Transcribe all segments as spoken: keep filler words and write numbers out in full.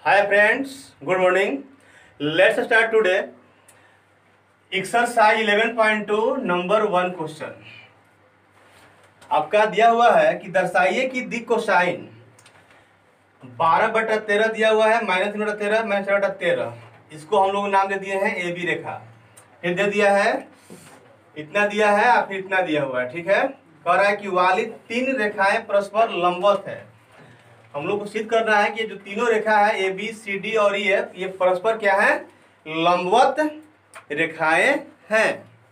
Hi friends, good morning. Let's start today. Exercise eleven point two number one question. आपका दिया हुआ है कि दर्शाइए कि दी कोसाइन बारह बटा तेरह दिया हुआ है, माइनस तीन बटा तेरह माइनस चार बटा तेरह। इसको हम लोग नाम दे दिए हैं ए बी रेखा। फिर दे दिया है इतना दिया है और फिर इतना दिया हुआ है। ठीक है, कह रहा है कि वाली तीन रेखाएं परस्पर लंबवत है। हम लोग को सिद्ध करना है कि जो तीनों रेखा है ए बी सी डी और ई एफ, ये परस्पर क्या है, लंबवत रेखाएं हैं।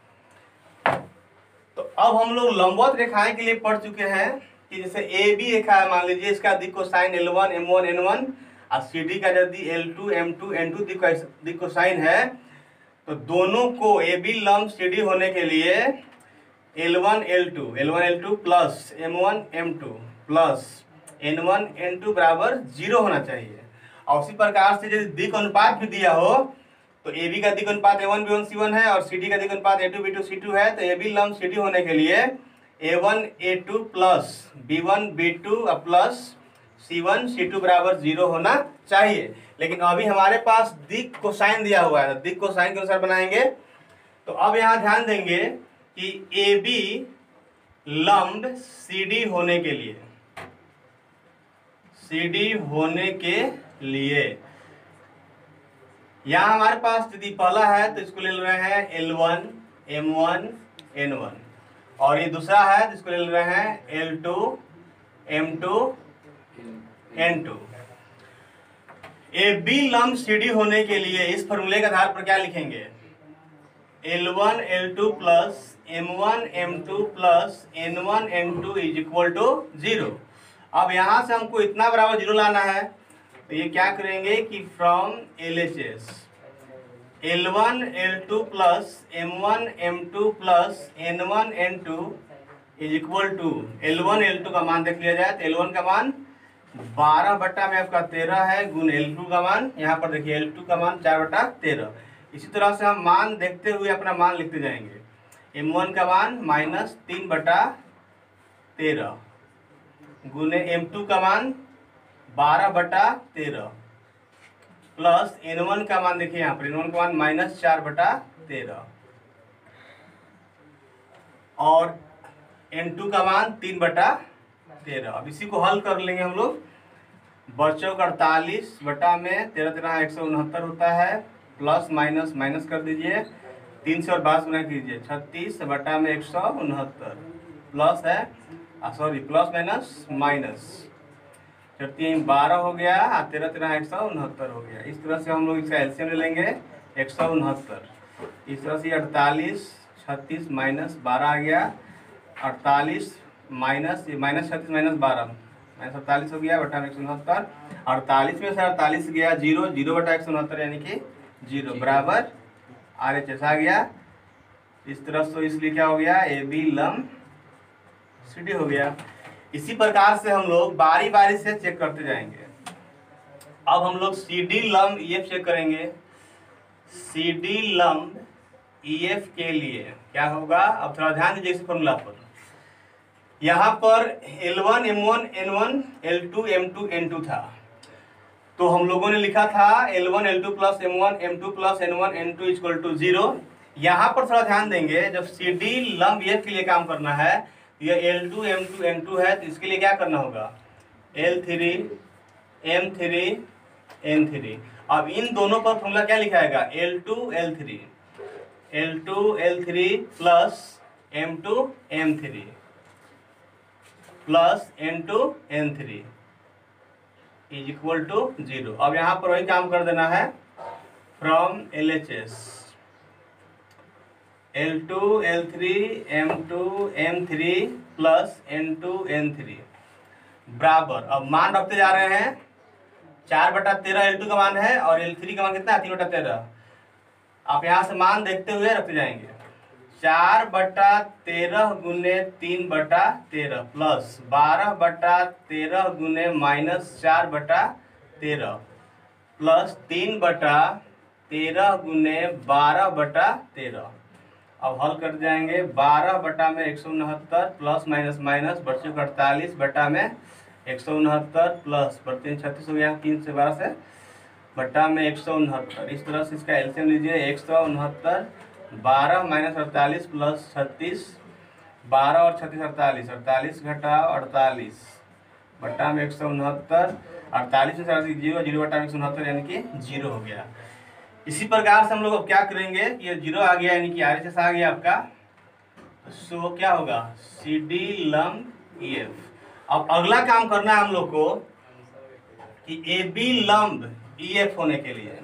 तो अब हम लोग लंबवत रेखाएं के लिए पढ़ चुके हैं कि जैसे ए बी रेखा है, मान लीजिए इसका दिक् cosine L one M one N one और सी डी का यदि L two M two N two दिक् कोसाइन है, तो दोनों को ए बी लंब सी डी होने के लिए L one L two L one L two plus M one M two plus N one N two बराबर जीरो होना चाहिए। और उसी प्रकार से यदि दिक् अनुपात भी दिया हो तो ए बी का दिक् अनुपात A one B one C one है और सी डी का दिक् अनुपात A two B two C two है। तो ए बी लंब सी डी होने के लिए A one A two plus B one B two plus C one C two बराबर जीरो होना चाहिए। लेकिन अभी हमारे पास दिक् कोसाइन दिया हुआ है, दिक् कोसाइन के अनुसार बनाएंगे। तो अब यहाँ ध्यान देंगे कि ए बी लंब सी डी होने के लिए सी डी होने के लिए यहाँ हमारे पास यदि पहला है तो इसको ले रहे हैं L one M one N one और ये दूसरा है तो इसको ले रहे हैं L two M two N two. A B लंब सी डी होने के लिए इस फॉर्मूले के आधार पर क्या लिखेंगे, L one L two plus M one M two plus N one N two is equal to zero. अब यहाँ से हमको इतना बराबर जीरो लाना है, तो ये क्या करेंगे कि from L H S L one L two plus M one M two plus N one N two is equal to L one L two का मान देख लिया जाए तो एल वन का मान बारह बट्टा में आपका तेरह है गुण एल टू का मान, यहाँ पर देखिए एल टू का मान चार बट्टा तेरह। इसी तरह से हम मान देखते हुए अपना मान लिखते जाएंगे। एम वन का मान माइनस तीन बटा तेरह गुने एम टू का मान बारह बटा तेरह प्लस एन वन का मान देखिए यहाँ पर एन वन का मान माइनस चार बटा तेरह और एन टू का मान तीन बटा तेरह। अब इसी को हल कर लेंगे हम लोग। बच्चों का अड़तालीस बटा में तेरह तेरह एक सौ उनहत्तर होता है, प्लस माइनस माइनस कर दीजिए, तीन से और बाईस गुना कीजिए, छत्तीस बटा में एक सौ उनहत्तर प्लस है सॉरी प्लस माइनस माइनस छत्तीस बारह हो गया और तेरह तेरह एक सौ उनहत्तर हो गया। इस तरह से हम लोग इसका एलसीएम ले लेंगे एक सौ उनहत्तर। इस तरह से अड़तालीस छत्तीस माइनस बारह आ गया, अड़तालीस माइनस माइनस छत्तीस माइनस बारह माइनस अड़तालीस हो गया बटा में एक सौ उनहत्तर। अड़तालीस में से अड़तालीस गया जीरो, जीरो बटा एक सौ उनहत्तर यानी कि जीरो बराबर आर एच एस आ गया। इस तरह से इसलिए क्या हो गया, ए बी लंब सी डी हो गया। इसी प्रकार से हम लोग बारी बारी से चेक करते जाएंगे। अब हम लोग सी डी लंब ई एफ चेक करेंगे। सी डी लंब ई एफ के लिए क्या होगा, अब थोड़ा ध्यान दीजिए इस फॉर्मूला पर। यहाँ पर L one M one N one L two M two N two था, तो हम लोगों ने लिखा था L one L two plus M one M two plus N one N two equal to zero. यहाँ पर थोड़ा ध्यान देंगे, जब सी डी लंब ई एफ के लिए काम करना है, ये L two M two N two है, तो इसके लिए क्या करना होगा, L three M three N three. अब इन दोनों पर फॉर्मूला क्या लिखाएगा, L two L three L two L three plus M two M three plus N two N three is equal to zero. अब यहाँ पर वही काम कर देना है, from L H S L two L three M two M three plus N two N three बराबर, अब मान रखते जा रहे हैं, चार बटा तेरह एल टू का मान है और एल थ्री का मान कितना है, तीन बटा तेरह। आप यहाँ से मान देखते हुए रखते जाएंगे, चार बटा तेरह गुने तीन बटा तेरह प्लस बारह बटा तेरह गुने माइनस चार बटा तेरह प्लस तीन बटा तेरह गुने बारह बटा तेरह। अब हल कर जाएंगे, बारह बटा में एक सौ उनहत्तर प्लस माइनस माइनस बच्चों का अड़तालीस बटा में एक सौ उनहत्तर प्लस तीन छत्तीस हो गया, तीन से बारह से बटा में एक सौ उनहत्तर। इस तरह से इसका एलसीएम लीजिए, एक सौ उनहत्तर, बारह माइनस अड़तालीस प्लस छत्तीस, बारह और छत्तीस अड़तालीस, अड़तालीस घटा अड़तालीस बटा में एक सौ उनहत्तर, अड़तालीस में से जीरो, जीरो बटा में एक सौ उनहत्तर यानी कि जीरो हो गया। इसी प्रकार से हम लोग अब क्या करेंगे, ये जीरो आ गया यानी कि आर एच एस आ गया आपका, सो क्या होगा सी डी लंब ई एफ। अब अगला काम करना है हम लोग को कि ए बी लंब ई एफ होने के लिए,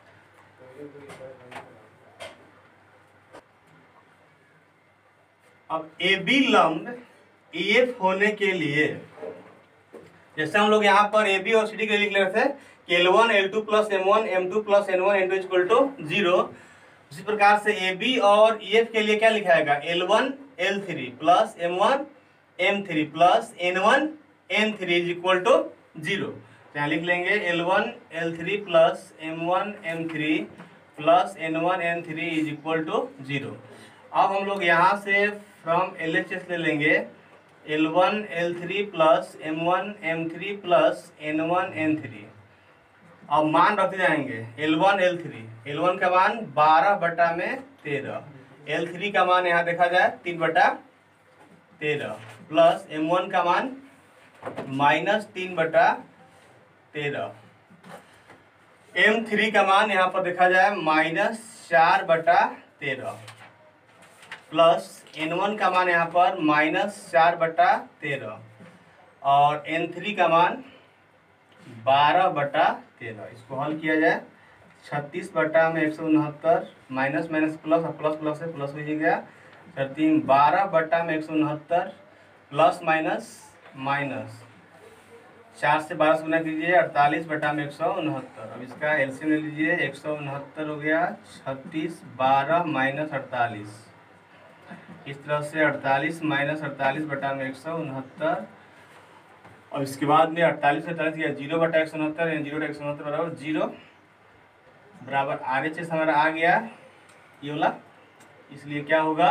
अब ए बी लंब ई एफ होने के लिए जैसे हम लोग यहाँ पर ए बी और सी डी के लिए लिख रहे थे कि L one L two plus M one M two plus N one N two equal to zero, उसी प्रकार से ए बी और ई एफ के लिए क्या लिखा जाएगा, L one L three plus M one M three plus N one N three is equal to zero. यहाँ लिख लेंगे L one L three plus M one M three plus N one N three is equal to zero. अब हम लोग यहाँ से from L H S ले लेंगे L one L three plus M one M three plus N one N three. अब मान रखते जाएंगे L one L three, L one का मान बारह बटा में तेरह, एल थ्री का मान यहाँ देखा जाए तीन बटा तेरह प्लस एम वन का मान माइनस तीन बटा तेरह, एम थ्री का मान यहाँ पर देखा जाए माइनस चार बटा तेरह प्लस एन वन का मान यहाँ पर माइनस चार बटा तेरह और एन थ्री का मान बारह बटा तेरह। इसको हल किया जाए छत्तीस बटा में एक सौ उनहत्तर, माइनस माइनस प्लस और प्लस प्लस से प्लस हो गया, तीन बारह बटा में एक सौ उनहत्तर प्लस माइनस माइनस चार से बारह से गुना कीजिए, अड़तालीस बटा में एक सौ उनहत्तर। अब इसका एलसीएम ले लीजिए, एक सौ उनहत्तर हो गया छत्तीस, बारह माइनस अड़तालीस, इस तरह से अड़तालीस माइनस अड़तालीस बटा में एक सौ उनहत्तर और इसके बाद में अड़तालीस से अड़तालीस किया जीरो बटा एक सौ उनहत्तर, जीरो बटा एक सौ उनहत्तर बराबर जीरो बराबर आर एच एस हमारा आ गया ये वाला। इसलिए क्या होगा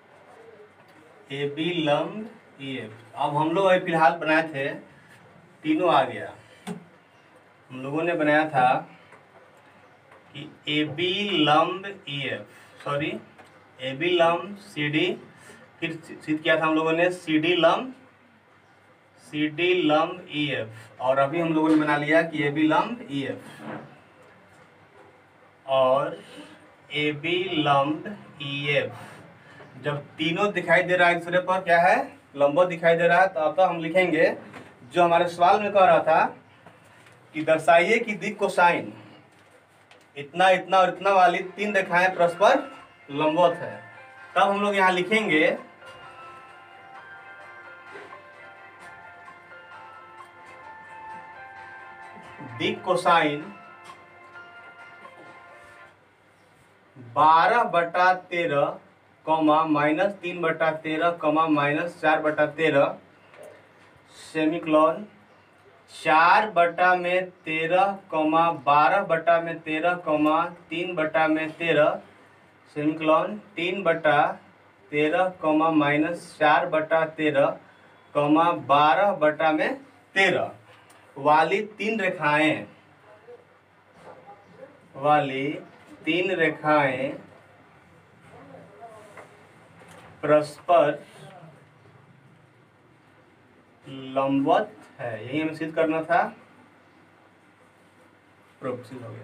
ए बी लंब ई एफ। अब हम लोग अभी फिलहाल बनाए थे तीनों आ गया, हम लोगों ने बनाया था कि ए बी लंब E F, sorry A B लंब सी डी, फिर सिद्ध किया था हम लोगों ने सी डी लंब सी डी लंब ई एफ, और अभी हम लोगों ने बना लिया कि ए बी लंब ई एफ और ए बी लंब ई एफ। जब तीनों दिखाई दे रहा है दूसरे पर क्या है लंबवत दिखाई दे रहा है, तो अतः हम लिखेंगे जो हमारे सवाल में कह रहा था कि दर्शाइए कि दिक् कोसाइन इतना इतना और इतना वाली तीन रेखाएं परस्पर लंबवत है। तब हम लोग यहाँ लिखेंगे दिक् कोसाइन बारह बटा तेरह कॉमा माइनस तीन बटा तेरह कॉमा माइनस चार बटा तेरह सेमीक्लॉन चार बटा में तेरह कॉमा बारह बटा में तेरह कॉमा तीन बटा में तेरह सेमीक्लॉन तीन बटा तेरह कॉमा माइनस चार बटा तेरह कॉमा बारह बटा में तेरह वाली तीन रेखाएं वाली तीन रेखाएं परस्पर लंबवत है। यही हमें सिद्ध करना था, प्रूफ सिद्ध हो गया।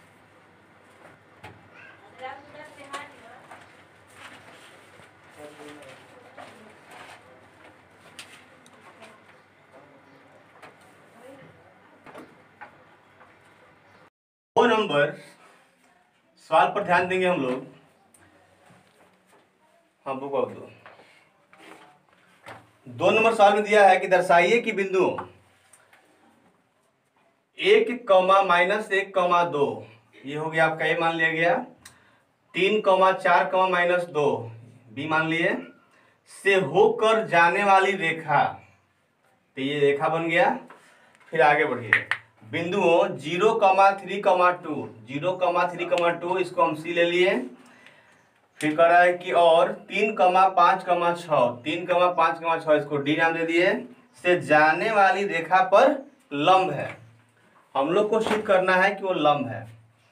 दो नंबर सवाल पर ध्यान देंगे हम लोग। हाँ बुक ऑफ दो दो नंबर सवाल में दिया है कि दर्शाइए कि बिंदुओं एक कौमा माइनस एक कौमा दो, ये हो गया आपका ए मान लिया गया, तीन कौमा चार कौमा माइनस दो बी मान लिए, से होकर जाने वाली रेखा, तो ये रेखा बन गया। फिर आगे बढ़िए बिंदुओं zero comma three comma two, zero comma three comma two इसको हम सी ले लिए। फिर कह रहा है कि और तीन कॉमा पाँच कॉमा छः, तीन कॉमा पाँच कॉमा छः इसको डी नाम दे दिए, से जाने वाली रेखा पर लंब है। हम लोग को सिद्ध करना है कि वो लंब है।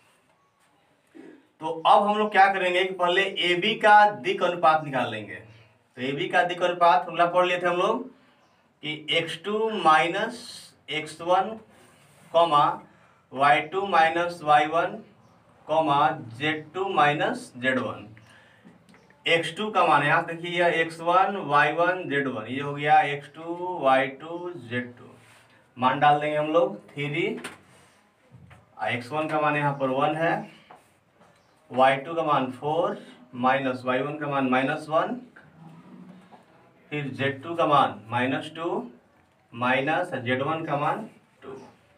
तो अब हम लोग क्या करेंगे कि पहले ए बी का दिक् अनुपात निकाल लेंगे। तो ए बी का दिक् अनुपात फॉर्मूला पढ़ लिए थे हम लोग कि x two minus x one comma y two minus Y one comma z two minus Z one. X two का मान यहाँ देखिए यह x one Y one Z one, ये हो गया x two Y two Z two. मान डाल देंगे हम लोग थ्री, एक्स वन का मान यहाँ पर वन है, वाई टू का मान फोर, माइनस वाई वन का मान माइनस वन, फिर जेड टू का मान minus two, minus Z one का मान टू।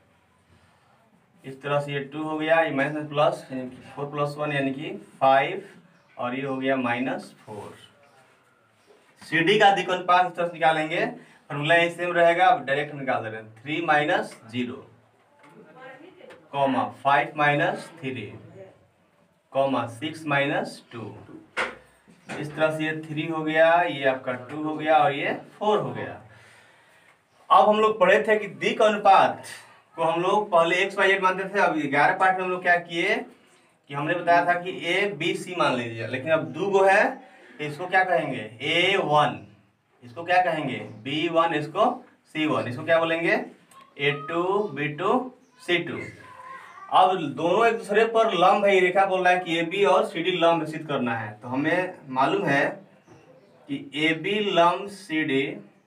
इस तरह से ये टू हो गया, ये minus plus four plus one यानी कि फाइव, और ये हो गया माइनस फोर। सी डी का दिक् अनुपात इस तरह से निकालेंगे, फॉर्मूला यही सेम रहेगा, अब डायरेक्ट निकाल दे रहे हैं। Three minus zero comma five minus three comma six minus two. इस तरह से ये थ्री हो गया, ये आपका टू हो गया और ये फोर हो गया। अब हम लोग पढ़े थे कि दिक् अनुपात को हम लोग पहले एक्स वाई जेड मानते थे। अब ग्यारह पार्ट में हम लोग क्या किए कि हमने बताया था कि ए बी सी मान लीजिए, लेकिन अब दो गो है तो इसको क्या कहेंगे ए वन, इसको क्या कहेंगे बी वन, इसको सी वन, इसको क्या बोलेंगे A two B two C two. अब दोनों एक दूसरे पर लंब है, ये रेखा बोल रहा है कि ए बी और सी डी लंब सिद्ध करना है। तो हमें मालूम है कि ए बी लंब सी डी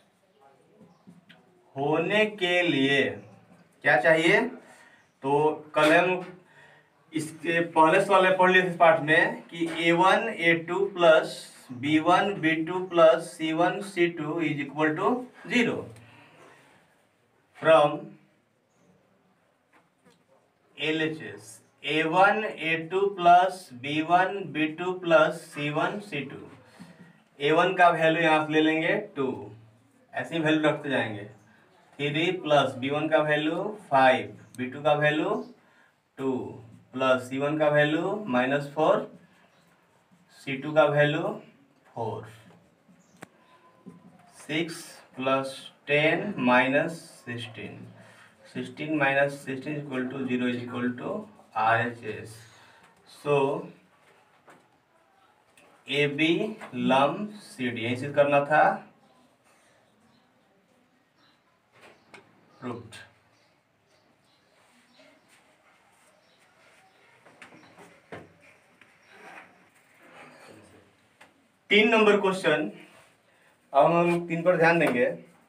होने के लिए क्या चाहिए। तो कल हम इसके पहले सवाल में पढ़ लिए थे पार्ट में कि A one A two plus B one B two plus C one C two is equal to zero from L H S A one A two plus B one B two plus C one C two. A one का value यहाँ से ले लेंगे to, ऐसे ही value रखते जाएंगे। Three plus B one का value five, B two का value two, plus C one का value minus four, C two का value four. Six plus ten minus sixteen, sixteen minus sixteen equal to zero is equal to R H S. So A B लंब C D ऐसे करना था, proved. तीन number question, अब हम तीन पर ध्यान देंगे।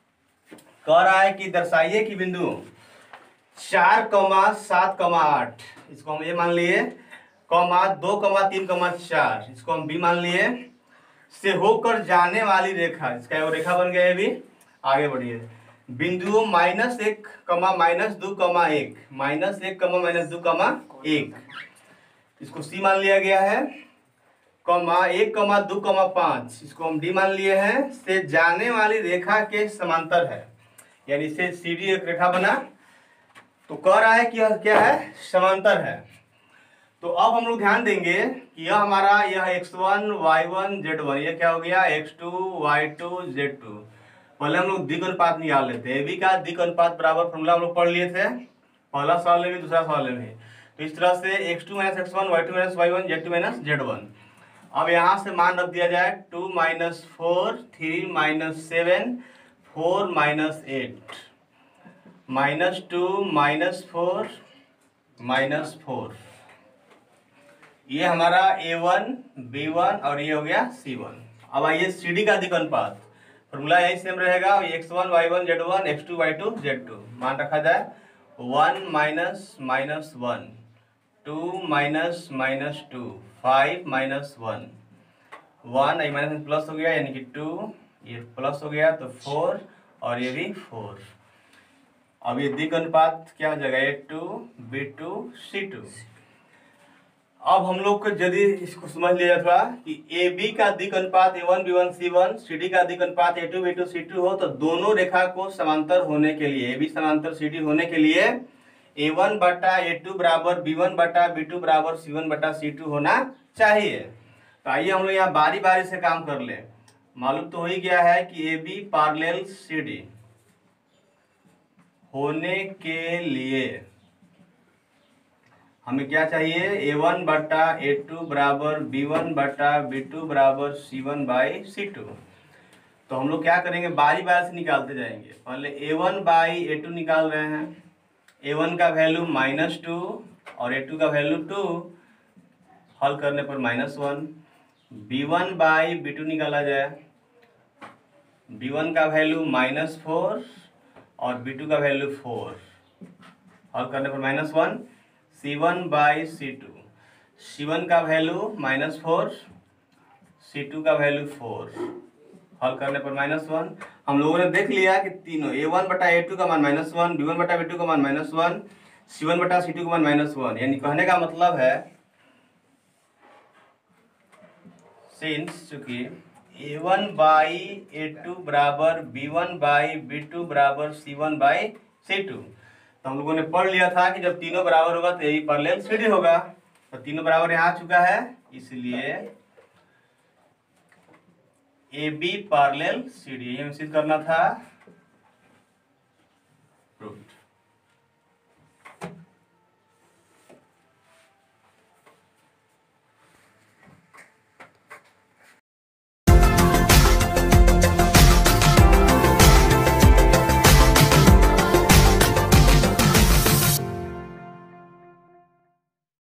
कह रहा है कि दर्शाइए कि बिंदु चार कमा सात कमा आठ, इसको हम ए मान लिए, कमा दो कमा तीन कमा चार, इसको हम बी मान लिए, से होकर जाने वाली रेखा, इसका वो रेखा बन गया है। अभी आगे बढ़िए। बिंदुओं माइनस एक कमा माइनस दो कमा एक, माइनस एक कमा माइनस दो कमा एक, इसको सी मान लिया गया है। कमा एक कमा दो कमा पाँच, इसको हम डी मान लिए हैं, से जाने वाली रेखा के समांतर है, यानी से सी डी एक रेखा बना। तो कह रहा है कि यह क्या है समांतर है। तो अब हम लोग ध्यान देंगे कि यह हमारा यह x one Y one Z one, यह क्या हो गया x two Y two Z two. पहले हम लोग दिक् अनुपात निकाल लेते हैं। ए बी का दिक् अनुपात बराबर फॉर्मूला हम लोग पढ़ लिए थे, पहला सवाल में भी दूसरा सवाल में भी। तो इस तरह से X two minus x one, Y two minus Y one, Z two minus Z one. अब यहाँ से मान रख दिया जाए two minus four, three minus seven, four minus eight, minus two minus four minus four. ये हमारा ए वन बी वन और ये हो गया सी वन। अब आइए सी डी का दिक् अनुपात, फॉर्मूला यही सेम रहेगा, X one Y one Z one, x two Y two Z two. मान रखा जाए one minus minus one, two minus minus two, five minus one, one आई माइनस प्लस हो गया यानी कि टू, ये प्लस हो गया तो फोर और ये भी फोर। अब ये दिक् अनुपात क्या हो जाएगा A two B two C two. अब हम लोग को यदि इसको समझ लिया थोड़ा कि ए बी का दिक् अनुपात A one B one C one, C D का दिक् अनुपात A two B two C two हो, तो दोनों रेखा को समांतर होने के लिए, ए बी समांतर सी डी होने के लिए ए वन बटा ए टू बराबर बी वन बटा बी टू बराबर सी वन बटा सी टू होना चाहिए। तो आइए हम लोग यहाँ बारी बारी से काम कर ले। मालूम तो हो ही गया है कि A B parallel C D होने के लिए हमें क्या चाहिए, ए वन बटा ए टू बराबर बी वन बटा बी टू बराबर C one by C two. तो हम लोग क्या करेंगे, बारी बारी से निकालते जाएंगे। पहले A one by A two निकाल रहे हैं, ए वन का वैल्यू माइनस टू और ए टू का वैल्यू टू, हल करने पर minus one. B one by B two निकाला जाए, बी वन का वैल्यू माइनस फोर और बी टू का वैल्यू फोर, हल करने पर minus one. C one by C two, C one का value minus four, C two का वैल्यू फोर, हल करने पर माइनस वन। हम लोगों ने देख लिया कि तीनों ए वन बटा ए टू का मान माइनस वन, बी वन बटा बी टू का मान माइनस वन, सी वन बटा सी टू का मान माइनस वन। यानी कहने का मतलब है सिंस चूंकि A one by A two बराबर B one by B two बराबर C one by C two, तो हम लोगों ने पढ़ लिया था कि जब तीनों बराबर होगा तो यही पैरेलल सीडी होगा। तो तीनों बराबर यहाँ आ चुका है, इसलिए ए बी पैरेलल सीडी, ये हमें सिद्ध करना था।